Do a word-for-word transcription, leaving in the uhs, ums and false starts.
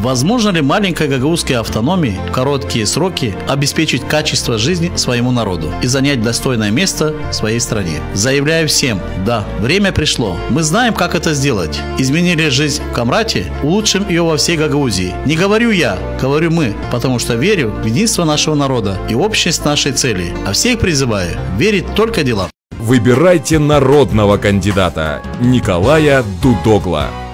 Возможно ли маленькой гагаузской автономии в короткие сроки обеспечить качество жизни своему народу и занять достойное место в своей стране? Заявляю всем, да, время пришло. Мы знаем, как это сделать. Изменили жизнь в Камрате, улучшим ее во всей Гагаузии. Не говорю я, говорю мы, потому что верю в единство нашего народа и общность нашей цели. А всех призываю верить только делам. Выбирайте народного кандидата Николая Дудогла.